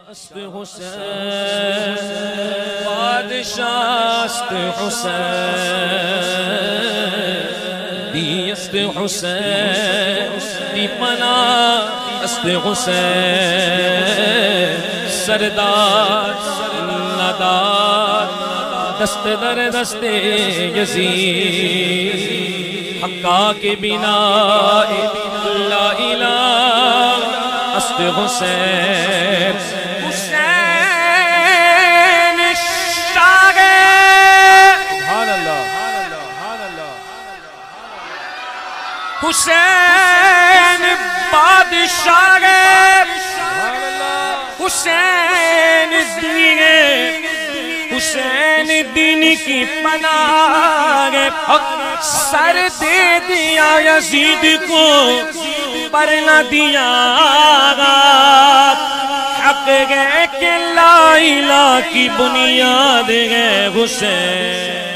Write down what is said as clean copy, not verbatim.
است حسین بادشاہ است حسین دی است حسین دی پناہ است حسین سردار ندار دست در دست یزید حقا کے بنا لا الہ است حسین حسین شاہ سبحان اللہ حسین بادشاہ حسین دینے حسین دین کی پناہ سر دے دیا یزید کو پر نہ دیا حق ہے کہ لا الہ کی بنیاد ہے حسین